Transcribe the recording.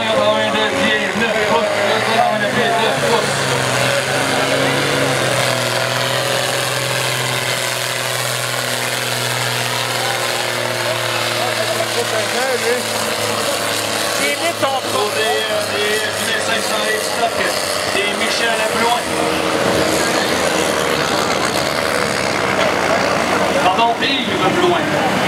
282 pieds, 9 pouces, 282 pieds, 9 pouces. Des litres Pour des 500 stock, des Michel Lebloin. Pardon, Yves Lebloin.